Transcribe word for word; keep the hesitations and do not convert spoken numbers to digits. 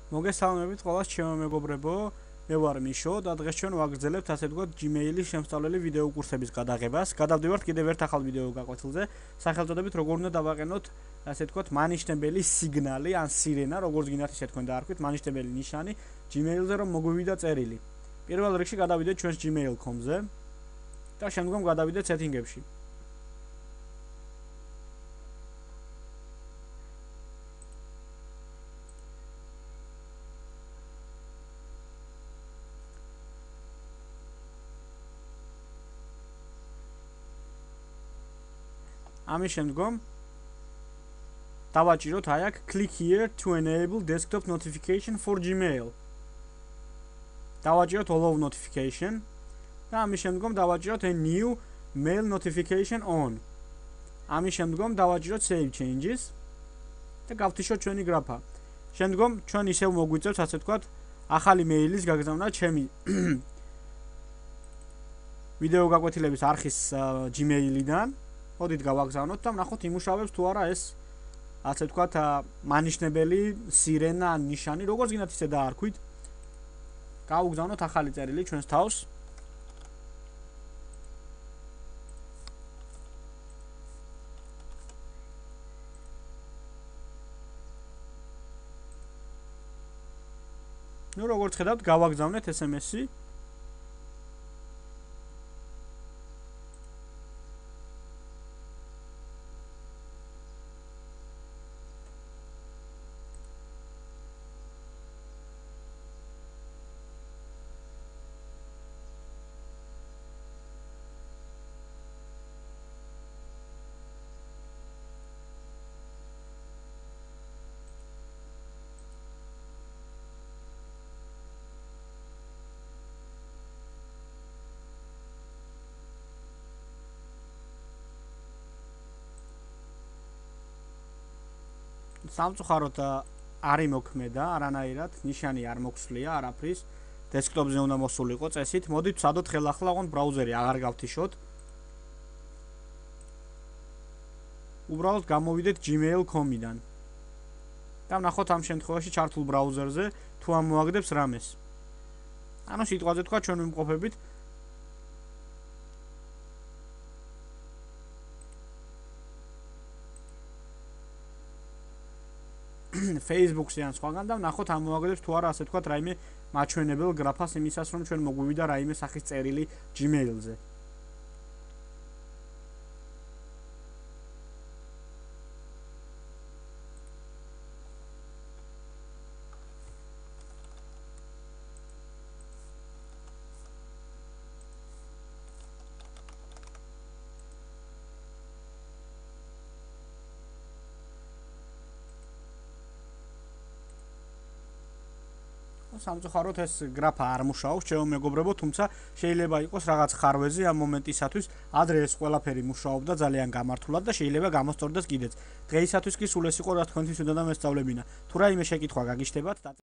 მოგესალმებით ყველას ჩემო მეგობრებო, მე ვარ მიშო და დღეს ჩვენ ვაგრძელებთ ასე ვთქვათ Gmail-ის შემსწავლელი ვიდეო კურსების გადაღებას. გადავდივართ კიდევ ერთ ახალ ვიდეო გაკვეთილზე, სახელწოდებით როგორ უნდა დავაყენოთ ასე ვთქვათ მანიშნებელი სიგნალი ან სირენა, როგორც გინდათ ისე თქვენ დაარქვით, მანიშნებელი ნიშანი Gmail-ზე რომ მოგვივიდა წერილი. პირველ რიგში გადავიდეთ ჩვენს gmail dot com-ზე და შემდგომ გადავიდეთ setting-ებში. ამის შემდგომ დავაჭიროთ აი აქ click here to enable desktop notification for Gmail. დავაჭიროთ all of notification და ამის შემდგომ დავაჭიროთ a new mail notification on. ამის შემდგომ დავაჭიროთ save changes და გავთიშოთ ჩვენი გრაფა. შემდგომ ჩვენ ისევ მოგვიწევს ასე ვთქვათ ახალი მეილის გაგზავნა ჩემი ვიდეო გაკვეთილების არხის Gmail-იდან. მოდით გავაგზავნოთ და ვნახოთ იმუშავებს თუ არა ეს ასე ვთქვათ მანიშნებელი სირენა ან ნიშანი, როგორც გინდათ ისე დაარქვით. გავუგზავნოთ ახალი წერილი ჩვენს თავს. ნუ როგორც ხედავთ, გავაგზავნეთ ეს em es-ი. სამწუხაროდ არ იმოქმედა არანაირად, ნიშანი არ მოხსლია არაფრის. დესკტოპზე უნდა მოსულიყო წესით. მოდით ვსადოთ ხელახლა ოღონდ ბრაუზერი აღარ გავთიშოთ. უბრალოდ გამოვიდეთ gmail dot com-იდან. და ვნახოთ ამ შემთხვევაში ჩართულ ბრაუზერზე თუ ამ მოაგდებს რამეს. ანუ სიტყვაზე თქვა ჩვენ ვიმყოფებით Facebook-ზე ან სხვაგან და ვნახოთ ამ მოაგდებს თუ არა ასე ვთქვათ რაიმე მაჩვენებელ გრაფას იმისას რომ ჩვენ მოგვივიდა რაიმე სახის წერილი Gmail-ზე. სამწუხაროდ ეს გრაფა არ მუშაობს, ჩემო მეგობრებო, თუმცა შეიძლება იყოს რაღაც ხარვეზი ამ მომენტისათვის, ადრე ეს ყველაფერი მუშაობდა ძალიან გამართულად და შეიძლება გამოსწორდეს კიდეც. დღეისათვის კი სულ ეს იყო რა თქვენთვის უნდა და მესწავლებინა. თუ რაიმე შეკითხვა გაგიჩნდებათ